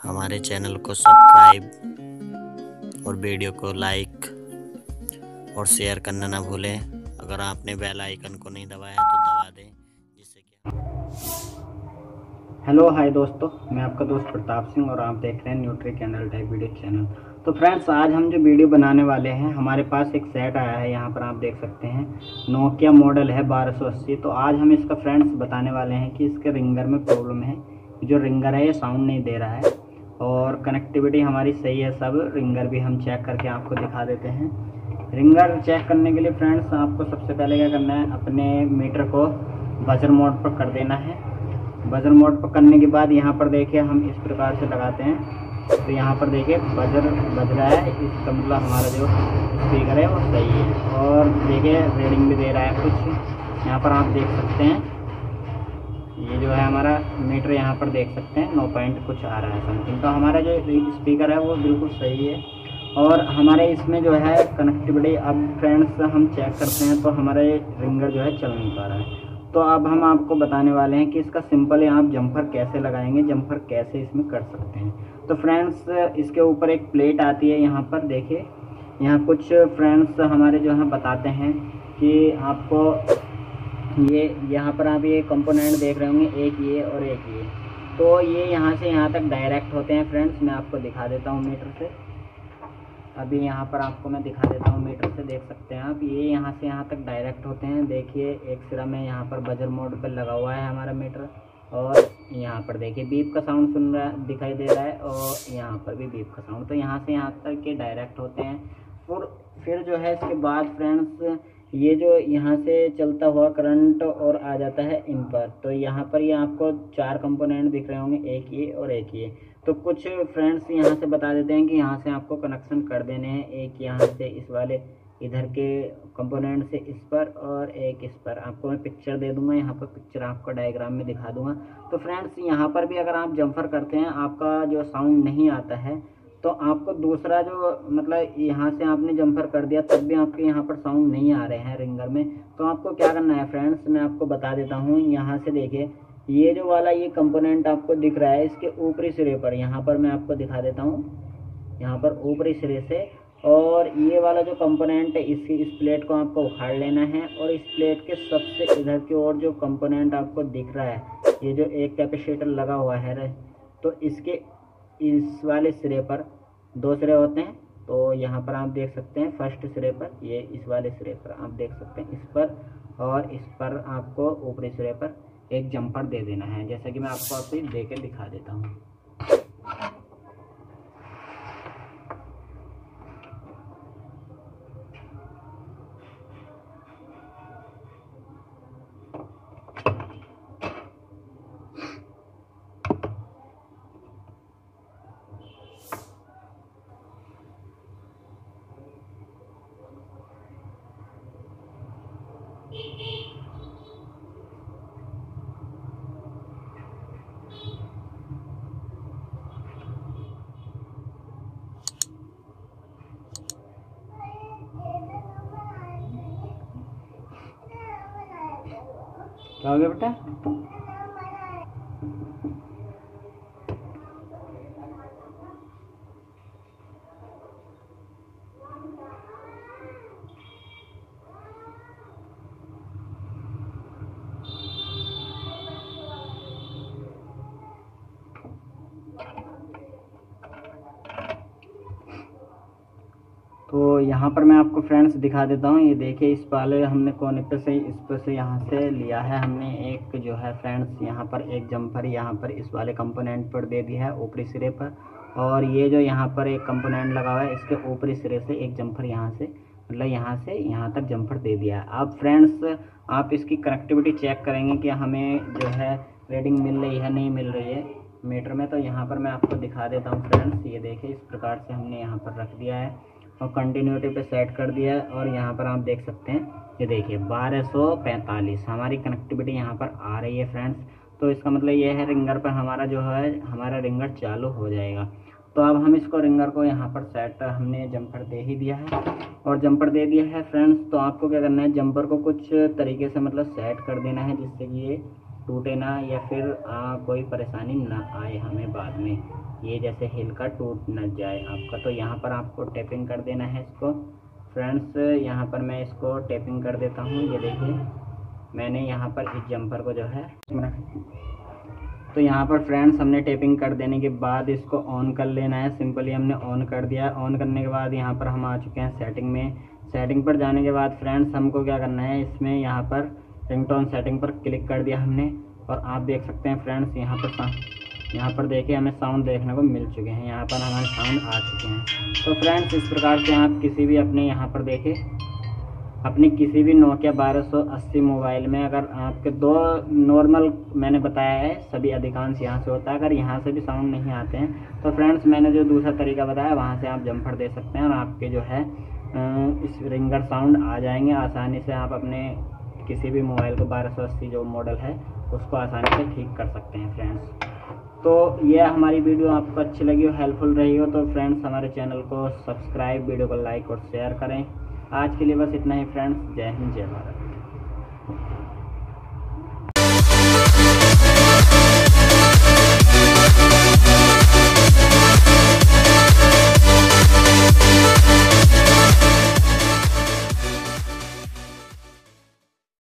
हमारे चैनल को सब्सक्राइब और वीडियो को लाइक और शेयर करना ना भूलें। अगर आपने बेल आइकन को नहीं दबाया तो दबा दें, जिससे कि हेलो हाय दोस्तों, मैं आपका दोस्त प्रताप सिंह और आप देख रहे हैं nutri canal type video channel. तो फ्रेंड्स, आज हम जो वीडियो बनाने वाले हैं, हमारे पास एक सेट आया है। यहाँ पर आप देख सकते हैं नोकिया मॉडल है 1280। तो आज हम इसका फ्रेंड्स बताने वाले हैं कि इसके रिंगर में प्रॉब्लम है। जो रिंगर है ये साउंड नहीं दे रहा है और कनेक्टिविटी हमारी सही है सब। रिंगर भी हम चेक करके आपको दिखा देते हैं। रिंगर चेक करने के लिए फ्रेंड्स आपको सबसे पहले क्या करना है, अपने मीटर को बजर मोड पर कर देना है। बजर मोड पर करने के बाद यहाँ पर देखिए हम इस प्रकार से लगाते हैं तो यहाँ पर देखिए बजर बज रहा है। इसका मतलब हमारा जो स्पीकर है वो सही है और देखिए रीडिंग भी दे रहा है कुछ। यहाँ पर आप देख सकते हैं ये जो है हमारा मीटर, यहाँ पर देख सकते हैं 9 पॉइंट कुछ आ रहा है समथिंग। तो हमारा जो स्पीकर है वो बिल्कुल सही है और हमारे इसमें जो है कनेक्टिविटी अब फ्रेंड्स हम चेक करते हैं तो हमारे रिंगर जो है चल नहीं पा रहा है। तो अब हम आपको बताने वाले हैं कि इसका सिंपल आप जंपर कैसे लगाएंगे, जंपर कैसे इसमें कर सकते हैं। तो फ्रेंड्स, इसके ऊपर एक प्लेट आती है, यहाँ पर देखिए। यहाँ कुछ फ्रेंड्स हमारे जो है बताते हैं कि आपको ये यहाँ पर आप ये कंपोनेंट देख रहे होंगे, एक ये और एक ये। तो ये यहाँ से यहाँ तक डायरेक्ट होते हैं फ्रेंड्स। मैं आपको दिखा देता हूँ मीटर से। अभी यहाँ पर आपको मैं दिखा देता हूँ मीटर से, देख सकते हैं आप। ये यहाँ से यहाँ तक डायरेक्ट होते हैं। देखिए एक सिरा में यहाँ पर बजर मोड पर लगा हुआ है हमारा मीटर और यहाँ पर देखिए बीप का साउंड सुन रहा है, दिखाई दे रहा है और यहाँ पर भी बीप का साउंड। तो यहाँ से यहाँ तक के डायरेक्ट होते हैं। और फिर जो है इसके बाद फ्रेंड्स ये जो यहाँ से चलता हुआ करंट और आ जाता है इन पर। तो यहाँ पर ये आपको 4 कंपोनेंट दिख रहे होंगे, एक ये और एक ये। तो कुछ फ्रेंड्स यहाँ से बता देते हैं कि यहाँ से आपको कनेक्शन कर देने हैं, एक यहाँ से इस वाले इधर के कंपोनेंट से इस पर और एक इस पर। आपको मैं पिक्चर दे दूंगा, यहाँ पर पिक्चर आपको डायग्राम में दिखा दूंगा। तो फ्रेंड्स यहाँ पर भी अगर आप जम्फर करते हैं, आपका जो साउंड नहीं आता है, तो आपको दूसरा जो मतलब यहाँ से आपने जम्पर कर दिया तब भी आपके यहाँ पर साउंड नहीं आ रहे हैं रिंगर में, तो आपको क्या करना है फ्रेंड्स, मैं आपको बता देता हूँ। यहाँ से देखिए ये जो वाला ये कंपोनेंट आपको दिख रहा है, इसके ऊपरी सिरे पर, यहाँ पर मैं आपको दिखा देता हूँ, यहाँ पर ऊपरी सिरे से। और ये वाला जो कंपोनेंट है इस प्लेट को आपको उखाड़ लेना है और इस प्लेट के सबसे इधर की ओर जो कंपोनेंट आपको दिख रहा है, ये जो एक कैपेसिटर लगा हुआ है, तो इसके इस वाले सिरे पर 2 सिरे होते हैं। तो यहाँ पर आप देख सकते हैं फर्स्ट सिरे पर, ये इस वाले सिरे पर आप देख सकते हैं, इस पर और इस पर आपको ऊपरी सिरे पर एक जंपर दे देना है, जैसा कि मैं आपको अभी दे के दिखा देता हूँ। क्या हो गया बेटा? तो यहाँ पर मैं आपको फ्रेंड्स दिखा देता हूँ। ये देखिए इस वाले हमने कोने पे से, इस पर से यहाँ से लिया है हमने एक जो है फ्रेंड्स, यहाँ पर एक जंपर यहाँ पर इस वाले कंपोनेंट पर दे दिया है ऊपरी सिरे पर। और ये जो यहाँ पर एक कंपोनेंट लगा हुआ है, इसके ऊपरी सिरे से एक जंपर यहाँ से, मतलब यहाँ से यहाँ तक जंपर दे दिया है। अब फ्रेंड्स आप इसकी कनेक्टिविटी चेक करेंगे कि हमें जो है रीडिंग मिल रही है नहीं मिल रही है मीटर में। तो यहाँ पर मैं आपको दिखा देता हूँ फ्रेंड्स। ये देखिए इस प्रकार से हमने यहाँ पर रख दिया है और कंटिन्यूटी पे सेट कर दिया है और यहाँ पर आप देख सकते हैं, ये देखिए 1245 हमारी कनेक्टिविटी यहाँ पर आ रही है फ्रेंड्स। तो इसका मतलब ये है रिंगर पर हमारा जो है हमारा रिंगर चालू हो जाएगा। तो अब हम इसको रिंगर को यहाँ पर सेट, हमने जंपर दे ही दिया है और जंपर दे दिया है फ्रेंड्स। तो आपको क्या करना है, जंपर को कुछ तरीके से मतलब सेट कर देना है जिससे कि ये टूटे ना या फिर कोई परेशानी ना आए हमें बाद में, ये जैसे हिलकर टूट न जाए आपका। तो यहाँ पर आपको टैपिंग कर देना है इसको फ्रेंड्स। यहाँ पर मैं इसको टैपिंग कर देता हूँ। ये देखिए मैंने यहाँ पर इस जंपर को जो है, तो यहाँ पर फ्रेंड्स हमने टैपिंग कर देने के बाद इसको ऑन कर लेना है। सिंपली हमने ऑन कर दिया। ऑन करने के बाद यहाँ पर हम आ चुके हैं सेटिंग में। सेटिंग पर जाने के बाद फ्रेंड्स हमको क्या करना है, इसमें यहाँ पर रिंगटोन सेटिंग पर क्लिक कर दिया हमने। और आप देख सकते हैं फ्रेंड्स यहाँ पर देखिए हमें साउंड देखने को मिल चुके हैं। यहाँ पर हमारे साउंड आ चुके हैं। तो फ्रेंड्स इस प्रकार से आप किसी भी अपने यहाँ पर देखें, अपनी किसी भी नोकिया 1280 मोबाइल में अगर आपके दो नॉर्मल मैंने बताया है, सभी अधिकांश यहाँ से होता है। अगर यहाँ से भी साउंड नहीं आते हैं तो फ्रेंड्स मैंने जो दूसरा तरीका बताया वहाँ से आप जम्पर दे सकते हैं और आपके जो है इस रिंगर साउंड आ जाएंगे। आसानी से आप अपने किसी भी मोबाइल को 1280 जो मॉडल है उसको आसानी से ठीक कर सकते हैं फ्रेंड्स। तो ये हमारी वीडियो आपको अच्छी लगी हो, हेल्पफुल रही हो तो फ्रेंड्स हमारे चैनल को सब्सक्राइब, वीडियो को लाइक और शेयर करें। आज के लिए बस इतना ही फ्रेंड्स। जय हिंद, जय भारत।